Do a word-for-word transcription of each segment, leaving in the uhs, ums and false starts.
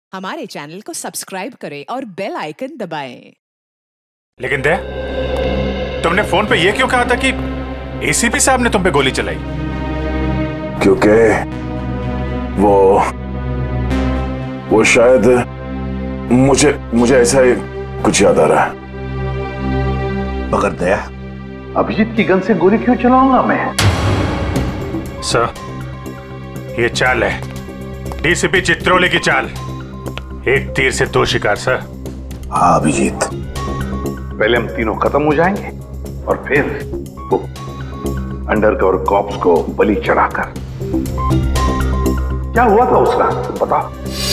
हमारे चैनल को सब्सक्राइब करें और बेल आइकन दबाएं। लेकिन दे, तुमने फोन पे ये क्यों कहा था कि एसीपी साहब ने तुम पे गोली चलाई? क्योंकि वो वो शायद मुझे मुझे ऐसा ही कुछ याद आ रहा है। मगर दया, अभिजीत की गन से गोली क्यों चलाऊंगा मैं? सर, ये चाल है, डीसीपी चित्रोले की चाल। एक तीर से दो शिकार सर। हाँ अभिजीत, पहले हम तीनों खत्म हो जाएंगे और फिर वो अंडरकवर कॉप्स को बलि चढ़ाकर। क्या हुआ था उस रात तुम बताओ?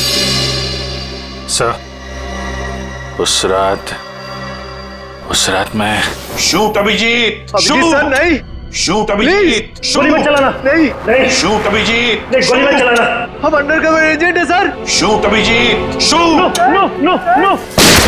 सर, उस रात उस रात मैं शूट अभिजीत, शूट सर नहीं, शूट अभिजीत, गोली मत चलाना, नहीं नहीं शूट अभिजीत, नहीं गोली मत चलाना, हम अंडरकवर एजेंट है sir. Shoot Abhijeet, shoot. No no no.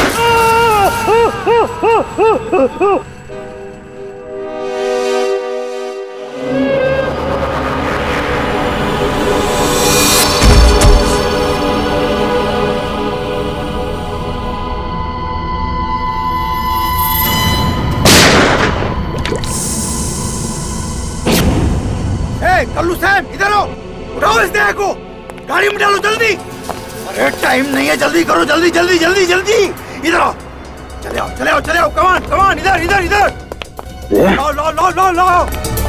Kallu साहब इधर आओ, उठाओ इस दया को, गाड़ी में डालो जल्दी। अरे टाइम नहीं है, जल्दी करो, जल्दी जल्दी जल्दी जल्दी। इधर आओ, चले आओ चले आओ चले आओ, कमान कमान, इधर इधर इधर। लो लो लो लो लो।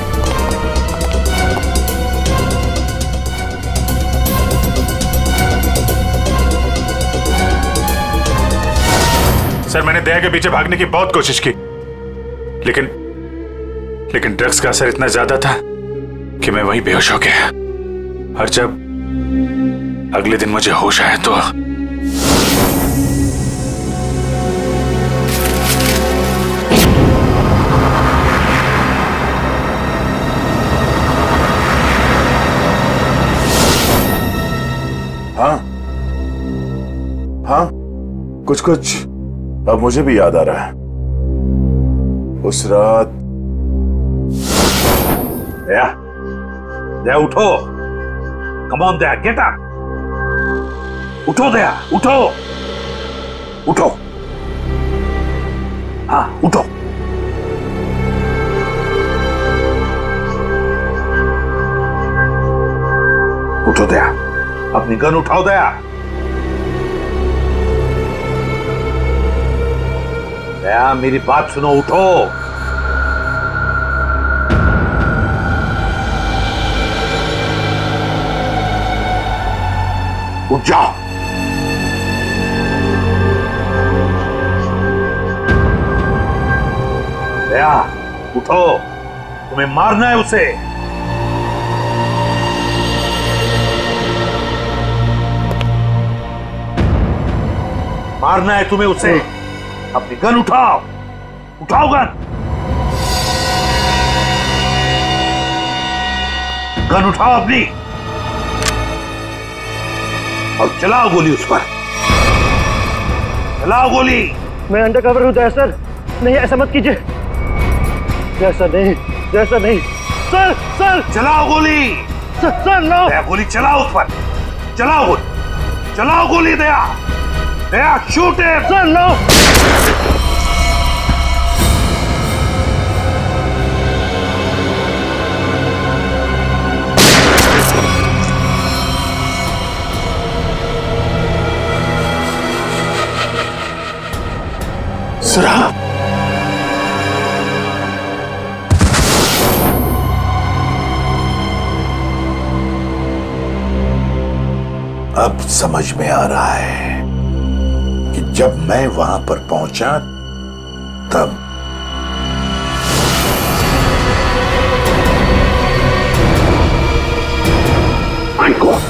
सर, मैंने दया के पीछे भागने की बहुत कोशिश की, लेकिन लेकिन ड्रग्स का असर इतना ज्यादा था कि मैं वहीं बेहोश हो गया। और जब अगले दिन मुझे होश आया तो हाँ हाँ कुछ कुछ अब मुझे भी याद आ रहा है। उस रात दया, दया उठो, come on Daya, get up, उठो दया, उठो उठो, हाँ उठो। उठो दया, अपनी गन उठाओ दया। दया मेरी बात सुनो, उठो। उठ जाओ। दया उठो, तुम्हें मारना है उसे। मारना है तुम्हें उसे। अपनी गन उठाओ, उठाओ गन, गन उठाओ अपनी और चलाओ गोली उस पर, चलाओ गोली। मैं अंडरकवर हूं दया सर, नहीं ऐसा मत कीजिए। दया सर नहीं, दया सर नहीं, सर सर चलाओ गोली। Sir sir no. दया गोली चलाओ उस पर, चलाओ गोली, चलाओ गोली। दया, दया शूट है। Sir no. सरा, अब समझ में आ रहा है कि जब मैं वहां पर पहुंचा तब माय गॉड,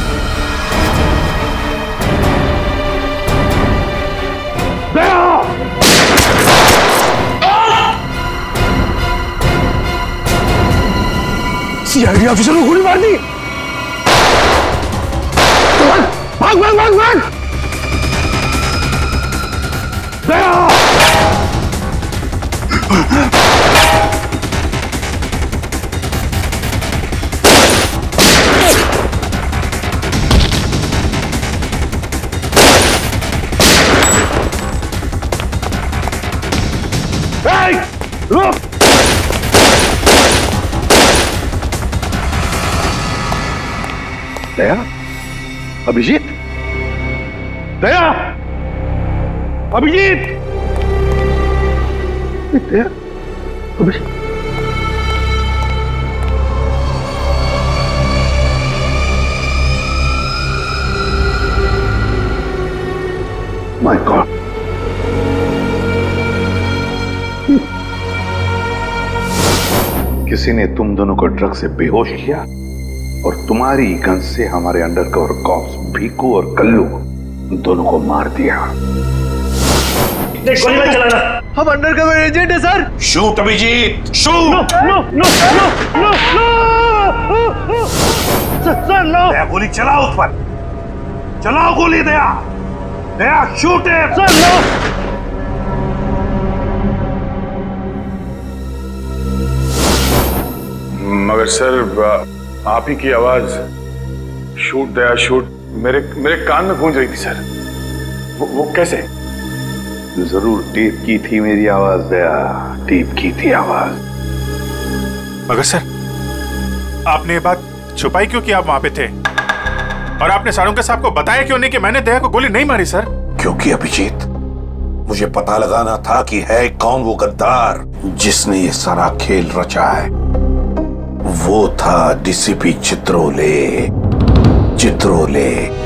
सीआईडी ऑफिसर को गोली मार दी। भाग भाग भाग भाग। दया, दया, अभिजीत, दया, अभिजीत, दया, अभिजीत। माय गॉड, किसी ने तुम दोनों को ड्रग से बेहोश किया और तुम्हारी गन से हमारे अंडरकवर कॉप्स भीकू और कल्लू दोनों को मार दिया। गोली मत चलाना, हम अंडरकवर एजेंट है sir. Shoot Abhijeet, shoot. No no no no no sir, no. Daya गोली चलाओ उस पर, चलाओ गोली। दया, दया शूट है सर। नो। मगर सर, आप ही की आवाज शूट दया शूट मेरे मेरे कान में गूंज रही थी सर। वो, वो कैसे? जरूर टेप की थी मेरी आवाज दया, टेप की थी आवाज। मगर सर, आपने ये बात छुपाई क्यों कि आप वहां पे थे? और आपने सारुंका साहब को बताया क्यों नहीं कि मैंने दया को गोली नहीं मारी सर? क्योंकि अभिजीत, मुझे पता लगाना था कि है कौन वो गद्दार जिसने ये सारा खेल रचा है। वो था डीसीपी चित्रोले। चित्रोले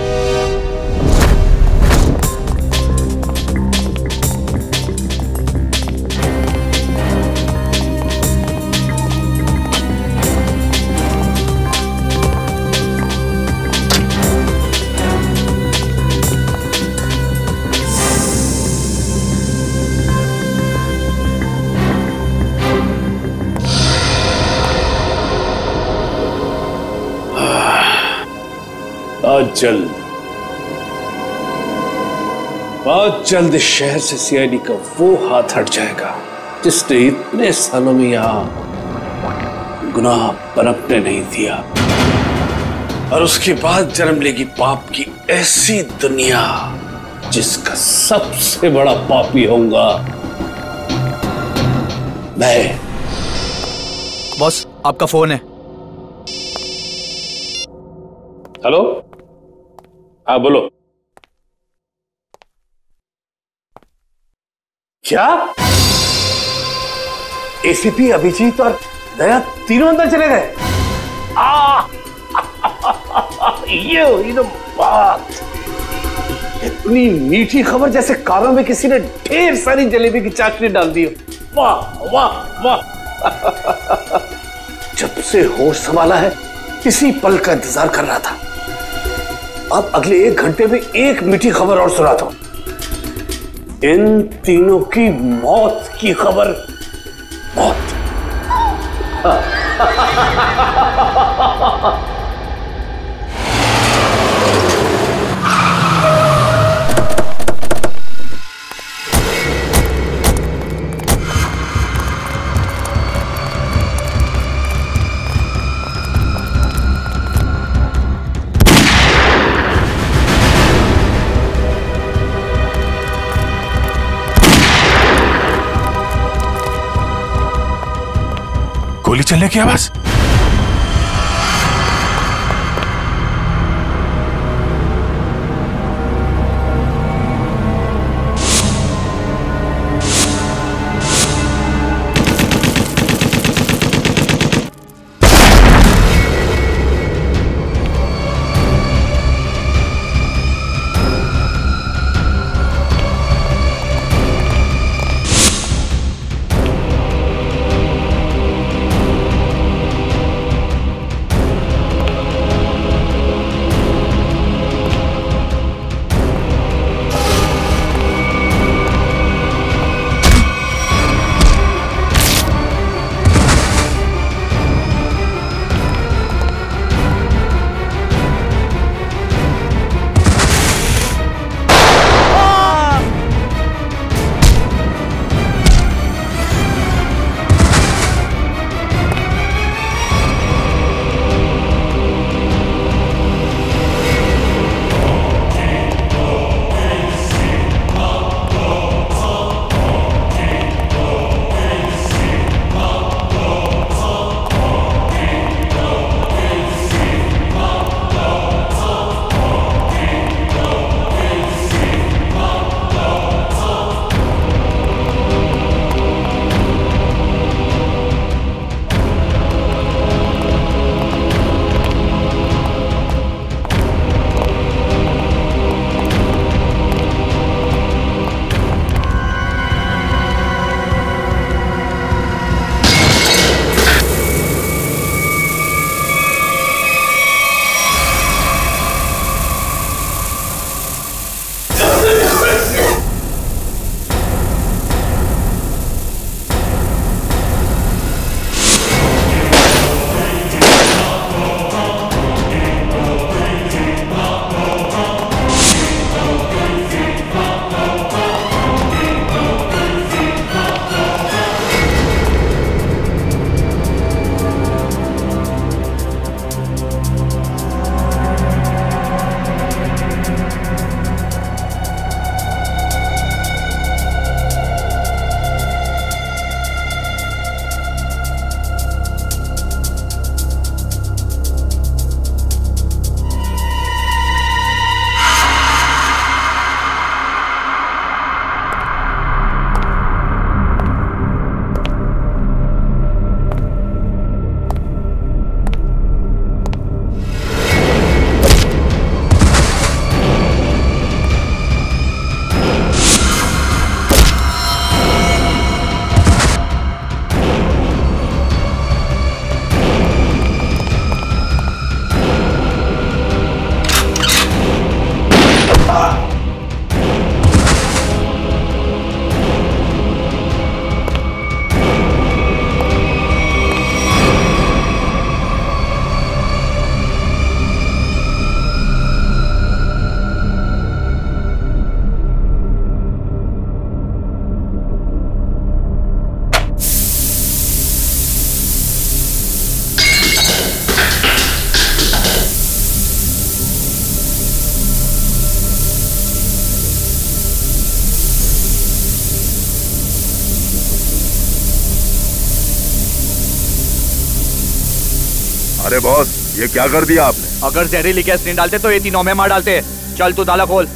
बहुत जल्द बहुत जल्द इस शहर से सीआईडी का वो हाथ हट जाएगा जिसने इतने सालों में यहां गुनाह पनपने नहीं दिया, और उसके बाद जन्म लेगी पाप की ऐसी दुनिया जिसका सबसे बड़ा पापी होऊंगा मैं। बॉस, आपका फोन है। हेलो, हाँ बोलो। क्या एसीपी अभिजीत और दया तीनों अंदर चले गए? आ ये हुई तो बात। इतनी मीठी खबर जैसे कानों में किसी ने ढेर सारी जलेबी की चाशनी डाल दी। वाह वाह वाह। जब से होश संभाला है इसी पल का इंतजार कर रहा था। अब अगले एक घंटे में एक मीठी खबर और सुनाता हूं। इन तीनों की मौत की खबर। मौत। गोली चलने की आवाज। अरे बॉस, ये क्या कर दिया आपने? अगर जहरीली गैस नहीं डालते तो ये तीनों में मार डालते। चल तू ताला खोल।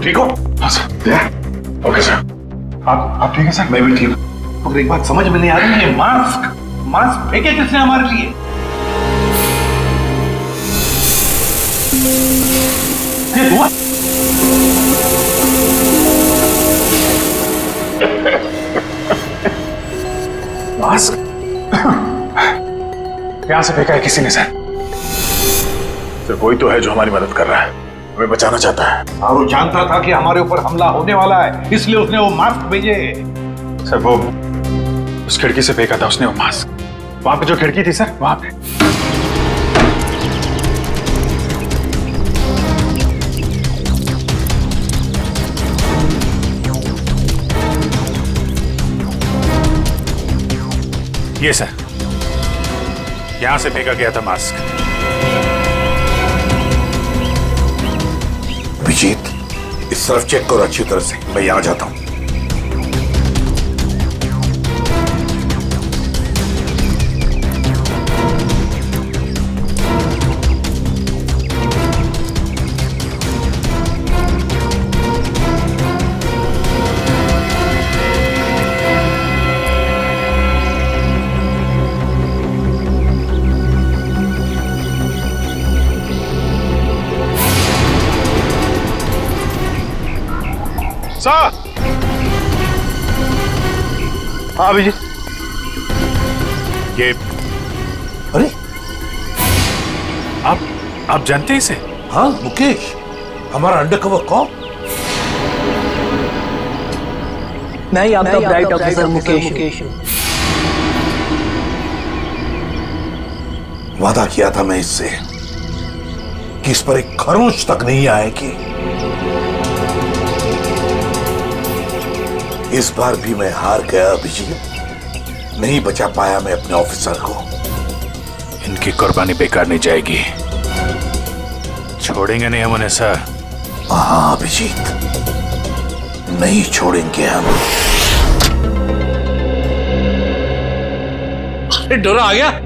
ठीक हो? हाँ सर। Okay sir. आप आप ठीक है सर? मैं भी ठीक हूँ। तो एक बात समझ में नहीं आ रही है, मास्क मास्क फेंके किसने हमारे लिए? ये हुआ? मास्क यहां से फेंका है किसी ने सर। सर कोई तो है जो हमारी मदद कर रहा है, हमें बचाना चाहता है। और वो जानता था कि हमारे ऊपर हमला होने वाला है, इसलिए उसने वो मास्क भेजे। सर वो उस खिड़की से फेंका था उसने वो मास्क, वहां पे जो खिड़की थी सर वहां पे। ये सर यहां से फेंका गया था मास्क। अभिजीत इस तरफ चेक करो अच्छी तरह से, मैं यहां जाता हूं। सर। हाँ अभिजीत। ये अरे आप आप जानते हैं इसे? हाँ मुकेश, हमारा अंडरकवर कॉप। मैं ही आपका ब्राइट ऑफिसर मुकेश। वादा किया था मैं इससे कि इस पर एक खरोंच तक नहीं आएगी। इस बार भी मैं हार गया अभिजीत, नहीं बचा पाया मैं अपने ऑफिसर को। इनकी कुर्बानी बेकार नहीं जाएगी, छोड़ेंगे नहीं हम उन्हें सर। हाँ अभिजीत, नहीं छोड़ेंगे हम। अरे डोरा आ गया।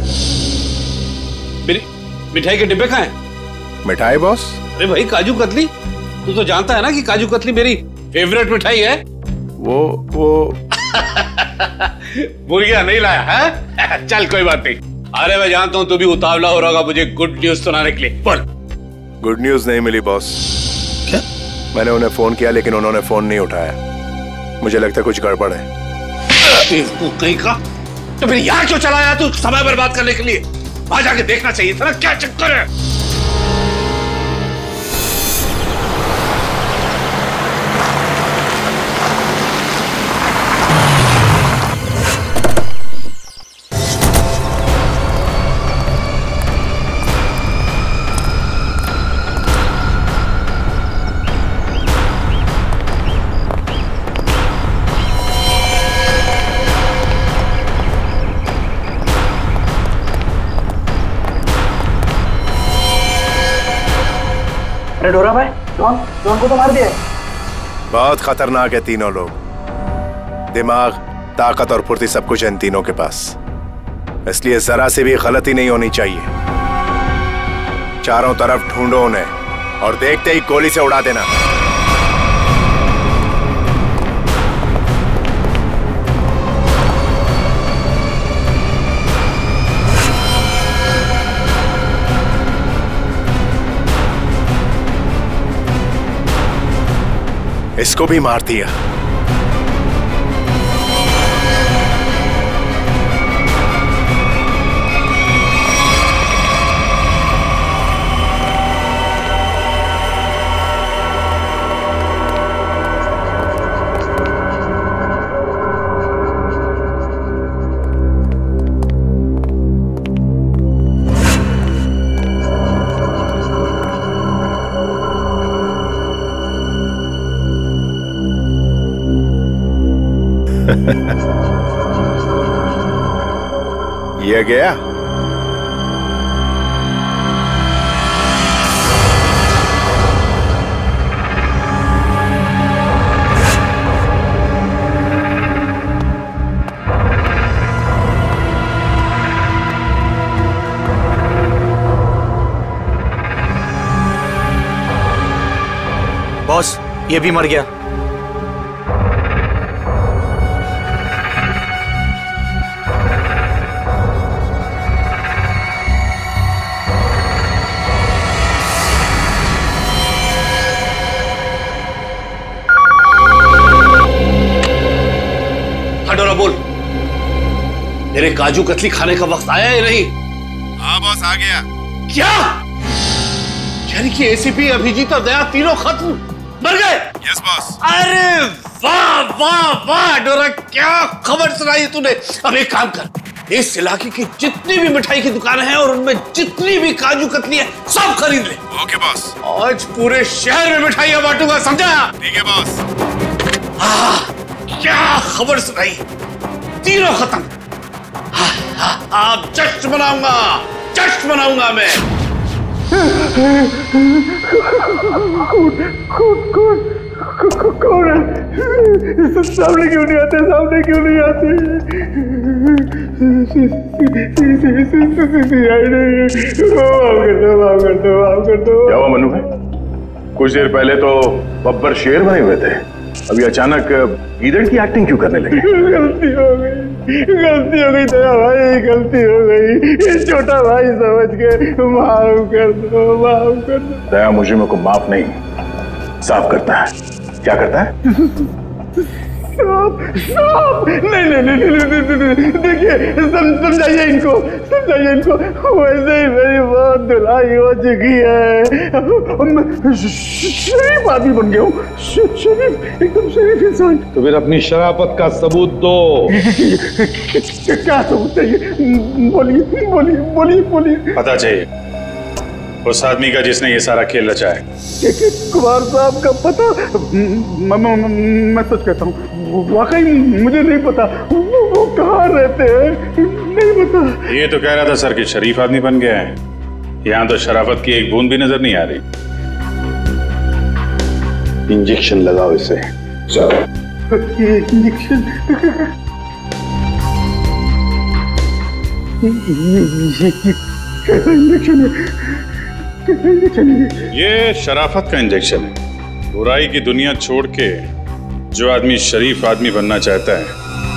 मेरी मिठाई के डिब्बे कहाँ हैं? मिठाई बॉस? अरे भाई काजू कतली, तू तो जानता है ना कि काजू कतली मेरी फेवरेट मिठाई है। वो वो मुर्गिया नहीं लाया है? चल कोई बात नहीं। अरे मैं जानता हूं तू भी उतावला हो रहा होगा मुझे गुड न्यूज सुनाने के लिए। बोल। गुड न्यूज नहीं मिली बॉस। क्या? मैंने उन्हें फोन किया लेकिन उन्होंने फोन नहीं उठाया। मुझे लगता है कुछ गड़बड़ है। कहीं का तो फिर यहाँ क्यों चला आया तू समय बर्बाद करने के लिए? वहां जाके देखना चाहिए था ना क्या चक्कर है। अरे डोरा भाई, जॉन जॉन को तो मार दिया। बहुत खतरनाक है तीनों लोग। दिमाग, ताकत और फुर्ती सब कुछ है इन तीनों के पास, इसलिए जरा से भी गलती नहीं होनी चाहिए। चारों तरफ ढूंढो उन्हें और देखते ही गोली से उड़ा देना। इसको भी मार दिया। ये गया। बॉस ये भी मर गया। डोरा बोल, तेरे काजू कतली खाने का वक्त आया या नहीं? हाँ बॉस, आ गया। क्या? यानी कि एसीपी अभिजीत और दया तीनों खत्म मर गए? Yes boss. अरे वाह वाह वाह डोरा, क्या खबर सुनाई तूने। अब एक काम कर, इस इलाके की जितनी भी मिठाई की दुकानें हैं और उनमें जितनी भी काजू कतली है सब खरीद ले। Okay boss. आज पूरे शहर में मिठाइयां बांटूंगा, समझा? ठीक है बॉस। क्या खबर सुनाई, तीनों खत्म। आप जश्न मनाऊंगा, जश्न मनाऊंगा मैं। कौन कौन कौन कौन है? सामने क्यों नहीं आते? सामने क्यों नहीं आते? क्या हुआ मनु है? कुछ देर पहले तो बब्बर शेर बने हुए थे, अभी अचानक गीदड़ की एक्टिंग क्यों करने लगे? गलती हो गई, गलती हो गई दया भाई, गलती हो गई। छोटा भाई समझ के माफ कर दो, माफ कर दो। दया मुजरिमों को माफ नहीं, साफ करता है। क्या करता है? साफ, साफ। नहीं नहीं नहीं नहीं नहीं, देखिए समझाइए इनको, समझाइए इनको। वैसे ही मेरी बहुत धुलाई हो चुकी है, मैं शरीफ आदमी बन गया हूँ, शरीफ, एकदम शरीफ इंसान। तो फिर अपनी शराफत का सबूत दो। क्या सबूत चाहिए? बोलिए बोलिए बोलिए बोलिए। पता चाहिए उस आदमी का जिसने ये सारा खेल रचा है। कुमार साहब का पता? मैं, मैं, मैं सच कहता हूँ, वाकई मुझे नहीं पता। वो, वो कहाँ रहते हैं नहीं पता। ये तो कह रहा था सर कि शरीफ आदमी बन गया है, यहाँ तो शराफत की एक बूंद भी नजर नहीं आ रही। इंजेक्शन लगाओ इसे। इंजेक्शन? इंजेक्शन ये शराफत का इंजेक्शन है। बुराई की दुनिया छोड़ के जो आदमी शरीफ आदमी बनना चाहता है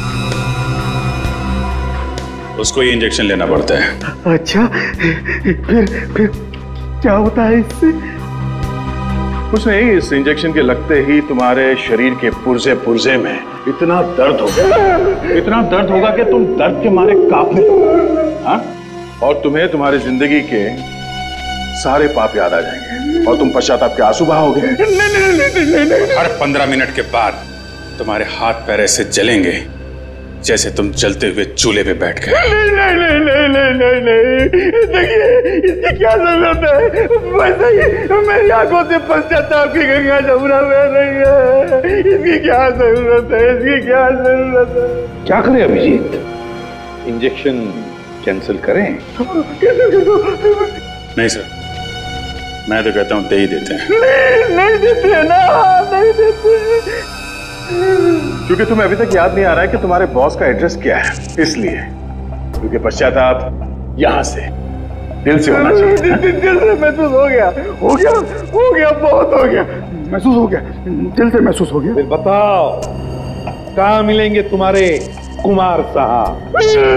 उसको ये इंजेक्शन लेना पड़ता है। अच्छा, फिर फिर क्या होता है इससे? कुछ नहीं, इस इंजेक्शन के लगते ही तुम्हारे शरीर के पुर्जे पुर्जे में इतना दर्द होगा, इतना दर्द होगा कि तुम दर्द के मारे कांपने लगोगे। हाँ? और तुम्हें तुम्हारी जिंदगी के सारे पाप याद आ जाएंगे और तुम पश्चाताप के आंसू बहाओगे। नहीं नहीं नहीं नहीं नहीं। हर पंद्रह मिनट के बाद तुम्हारे हाथ पैर ऐसे जलेंगे जैसे तुम जलते हुए चूल्हे पे बैठ गए। नहीं नहीं नहीं नहीं नहीं नहीं, देखिए इसकी क्या जरूरत है? वैसे ही मेरी आंखों से पश्चाताप की गंगा जमुना बह रही है। इसकी क्या जरूरत है? इसकी क्या जरूरत है? क्या करें अभिजीत? इंजेक्शन कैंसिल करें? कैंसिल कर दो। नहीं सर, मैं तो कहता हूँ दे ही देते हैं। नहीं नहीं देते ना, नहीं देते। क्योंकि तुम्हें अभी तक याद नहीं आ रहा है कि तुम्हारे बॉस का एड्रेस क्या है, इसलिए। क्योंकि पश्चाताप यहाँ से दिल से होना चाहिए। दिल, दिल से महसूस हो गया, हो गया, हो गया, बहुत हो गया, महसूस हो गया, दिल से महसूस हो गया। फिर बताओ कहाँ मिलेंगे तुम्हारे कुमार साहब?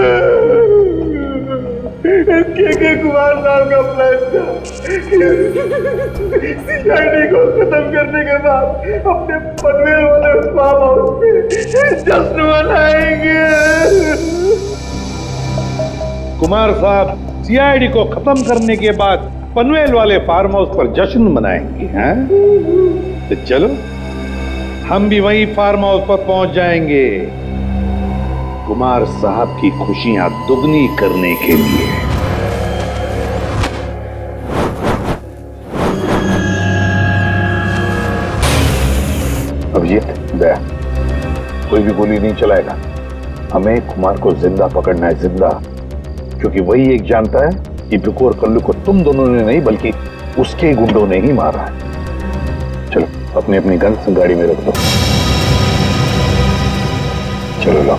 के के कुमार साहब का प्लान था सीआईडी को खत्म करने के बाद अपने पनवेल वाले फार्म हाउस पे जश्न मनाएंगे। कुमार साहब सीआईडी को खत्म करने के बाद पनवेल वाले फार्म हाउस पर जश्न मनाएंगे, हैं? तो चलो हम भी वही फार्म हाउस पर पहुंच जाएंगे कुमार साहब की खुशियां दुगनी करने के लिए। अभिजीत, दया, कोई भी गोली नहीं चलाएगा। हमें कुमार को जिंदा पकड़ना है, जिंदा। क्योंकि वही एक जानता है कि बिकू और कल्लू को तुम दोनों ने नहीं बल्कि उसके गुंडों ने ही मारा है। चलो अपनी अपनी गन्स गाड़ी में रख दो। चलो लो।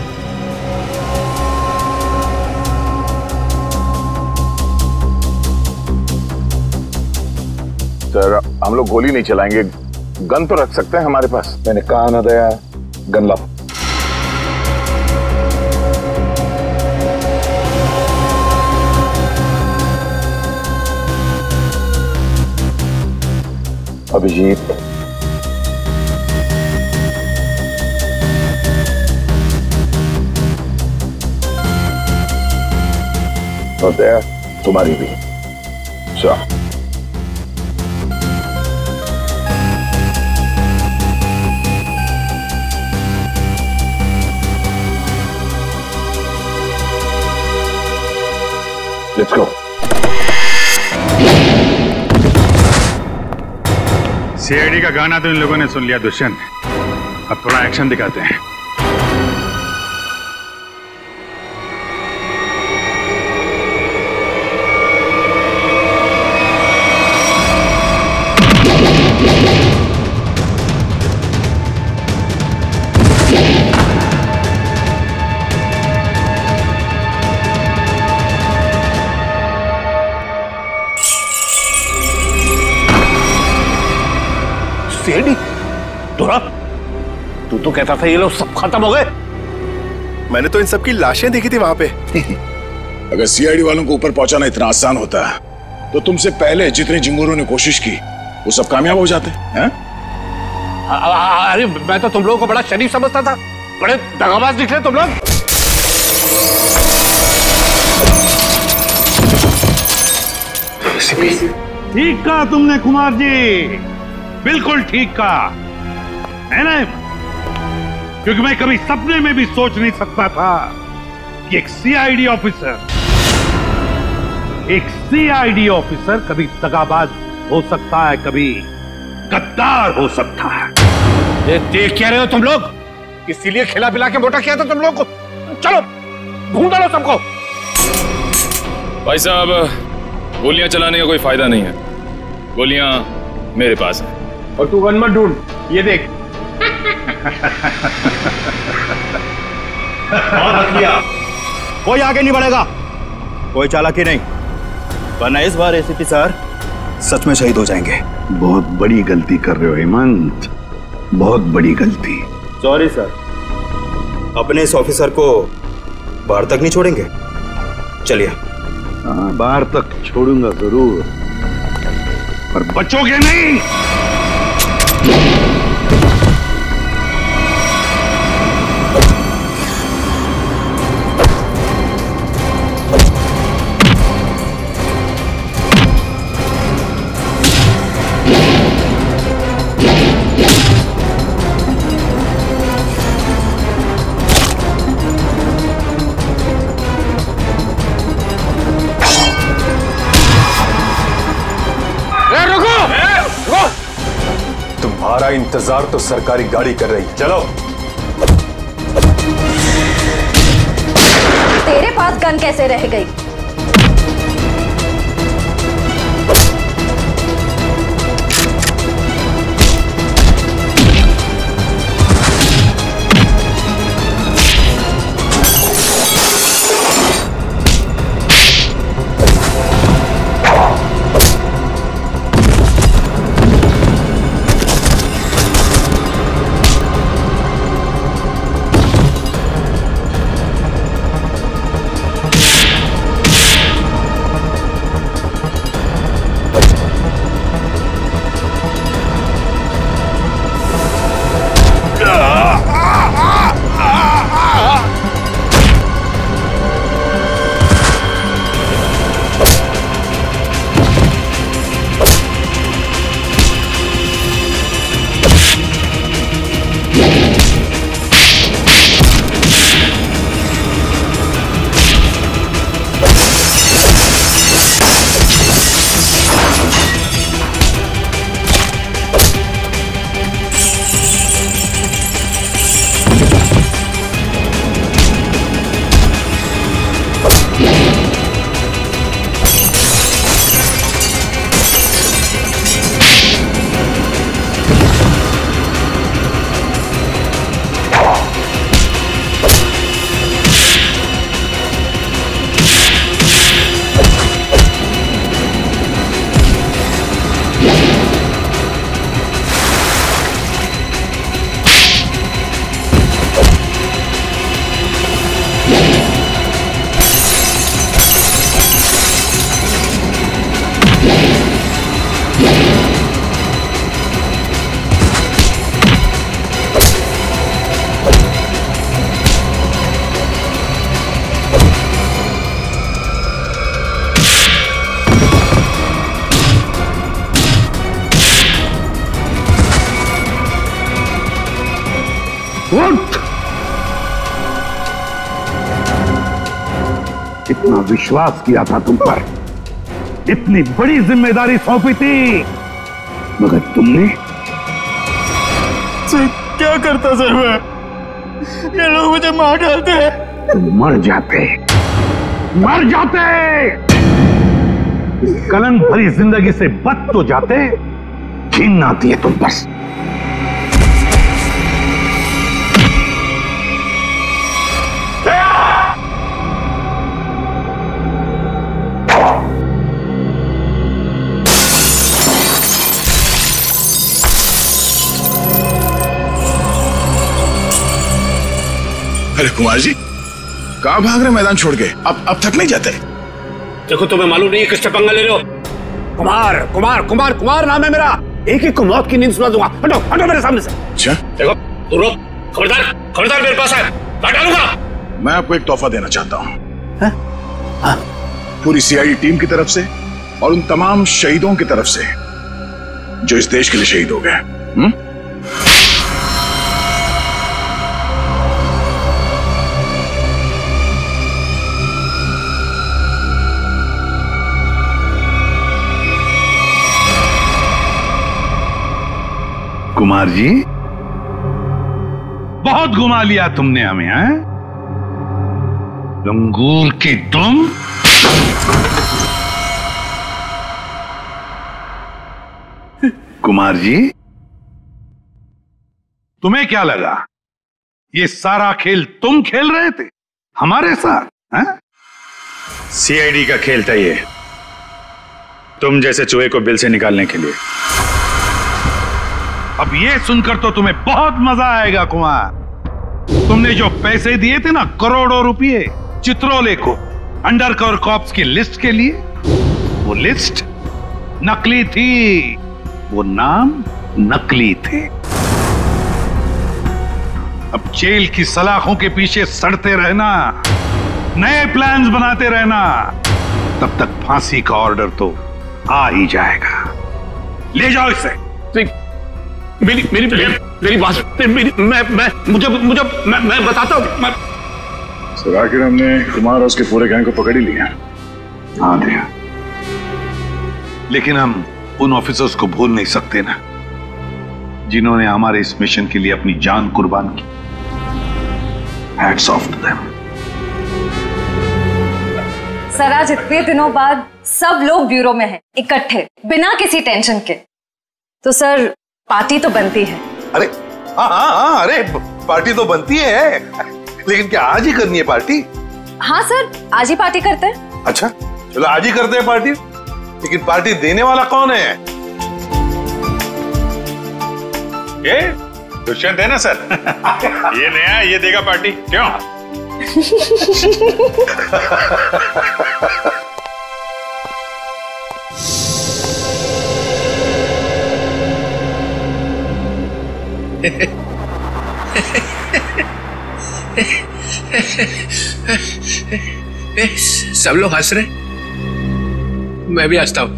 सर हम लोग गोली नहीं चलाएंगे, गन तो रख सकते हैं हमारे पास। मैंने कहा ना दया, गन लाओ। अभिजीत, और दया तुम्हारी भी। चलो लेट्स गो। सीआईडी का गाना तो इन लोगों ने सुन लिया दुष्यंत, अब थोड़ा एक्शन दिखाते हैं। सीआईडी? तोरा, तू तो कहता था ये लोग सब खत्म हो गए। मैंने तो इन सबकी लाशें देखी थी वहां पे। अगर सीआईडी वालों को ऊपर पहुंचाना इतना आसान होता तो तुमसे पहले जितने जिंगूरों ने कोशिश की वो सब कामयाब हो जाते हैं। अरे मैं तो तुम लोगों को बड़ा शरीफ समझता था, बड़े दगाबाज निकले तुम लोग। ठीक कहा तुमने कुमार जी, बिल्कुल ठीक कहा है ना, क्योंकि मैं कभी सपने में भी सोच नहीं सकता था कि एक सीआईडी ऑफिसर एक सीआईडी ऑफिसर कभी दगाबाज हो सकता है, कभी गद्दार हो सकता है। ये देख क्या रहे हो तुम लोग? इसीलिए खिला पिला के मोटा किया था तुम लोग को। चलो ढूंढ लो सबको। भाई साहब, गोलियां चलाने का कोई फायदा नहीं है, गोलियां मेरे पास है। और तू गन मत ढूंढ, ये देख। कोई आगे नहीं बढ़ेगा, कोई चालाकी नहीं, वरना इस बार एसीपी सर सच में शहीद हो जाएंगे। बहुत बड़ी गलती कर रहे हो हेमंत, बहुत बड़ी गलती। सॉरी सर, अपने इस ऑफिसर को बाहर तक नहीं छोड़ेंगे। चलिए। हाँ, बाहर तक छोड़ूंगा जरूर, पर बचोगे नहीं। तुम्हारा इंतजार तो सरकारी गाड़ी कर रही है, चलो। तेरे पास गन कैसे रह गई? इतना विश्वास किया था तुम पर, इतनी बड़ी जिम्मेदारी सौंपी थी, मगर तुमने। सर क्या करता सर मैं? ये लोग मुझे मार डालते हैं। तुम मर जाते, मर जाते, इस कलंक भरी जिंदगी से बच तो जाते। घिन आती है तुम पर। अरे कुमार जी, कहाँ भाग रहे मैदान छोड़ के? अब अब थक नहीं जाते? देखो तुम्हें मालूम नहीं है किससे पंगा ले रहे हो? कुमार कुमार कुमार कुमार नाम है मेरा। एक एक को मौत की नींद सुला दूंगा। हटो हटो मेरे सामने से। अच्छा देखो तू रुक, खबरदार खबरदार मेरे पास आए, काट डालूंगा। मैं आपको एक तोहफा देना चाहता हूँ, पूरी सीआईडी टीम की तरफ से और उन तमाम शहीदों की तरफ से जो इस देश के लिए शहीद हो गए। हम्म? कुमार जी, बहुत घुमा लिया तुमने हमें, हैं? लंगूर की तुम। कुमार जी, तुम्हें क्या लगा ये सारा खेल तुम खेल रहे थे हमारे साथ? हैं? सीआईडी का खेल था ये, तुम जैसे चूहे को बिल से निकालने के लिए। अब ये सुनकर तो तुम्हें बहुत मजा आएगा कुमार। तुमने जो पैसे दिए थे ना, करोड़ों रुपए चित्रोले को अंडरकवर कॉप्स की लिस्ट के लिए, वो लिस्ट नकली थी, वो नाम नकली थे। अब जेल की सलाखों के पीछे सड़ते रहना, नए प्लान्स बनाते रहना, तब तक फांसी का ऑर्डर तो आ ही जाएगा। ले जाओ इसे। मेरी मेरी मेरी, मेरी बात मेरी मैं मैं मुझे मुझे मैं, मैं बताता हूँ। मैं सर आखिर हमने कुमार और उसके पूरे गैंग को पकड़ ही लिया। हाँ दिया, लेकिन हम उन ऑफिसर्स को भूल नहीं सकते ना, जिन्होंने हमारे इस मिशन के लिए अपनी जान कुर्बान की। Hats off to them. Sir आज इतने दिनों बाद सब लोग ब्यूरो में हैं, इकट्ठे, बिना किसी टेंशन के। तो सर पार्टी तो बनती है। अरे हाँ हाँ हाँ, अरे पार्टी तो बनती है, लेकिन क्या आज ही करनी है पार्टी? हाँ सर, आज ही पार्टी करते हैं। अच्छा चलो आज ही करते हैं पार्टी, लेकिन पार्टी देने वाला कौन है? ये दुष्यंत है ना सर। ये नया, ये देगा पार्टी। क्यों? सब लोग हंस रहे, मैं भी हंसता हूं।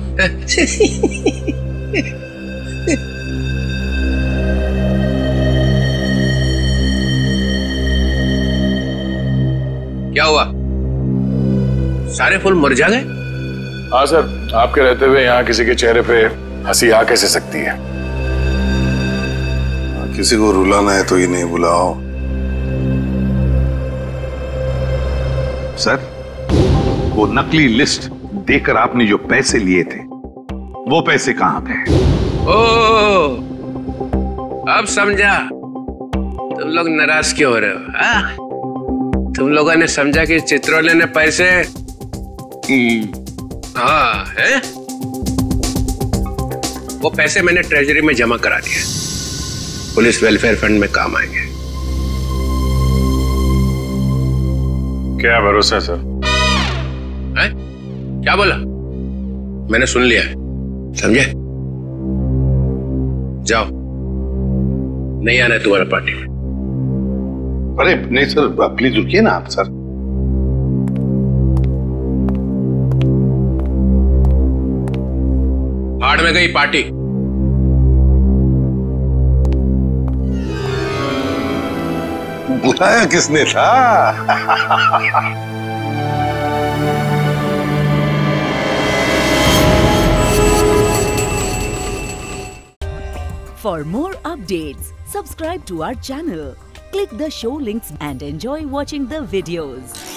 क्या हुआ, सारे फूल मुरझा गए? हाँ सर, आपके रहते हुए यहाँ किसी के चेहरे पे हंसी आ कैसे सकती है? किसी को रुलाना है तो इन्हें बुलाओ। सर, वो नकली लिस्ट देकर आपने जो पैसे लिए थे, वो पैसे कहां थे? ओ, अब समझा तुम लोग नाराज क्यों हो रहे हो? हाँ? तुम लोगों ने समझा कि चित्रोले ने पैसे हाँ है? वो पैसे मैंने ट्रेजरी में जमा करा दिए, पुलिस वेलफेयर फंड में काम आएंगे। क्या भरोसा सर? है? क्या बोला? मैंने सुन लिया, समझे? जाओ, नहीं आना है तुम्हारा पार्टी में। अरे नहीं सर, प्लीज रुकिए ना आप सर। भाड़ में गई पार्टी। बुलाया किसने था? For more updates, subscribe to our channel, click the show links and enjoy watching the videos.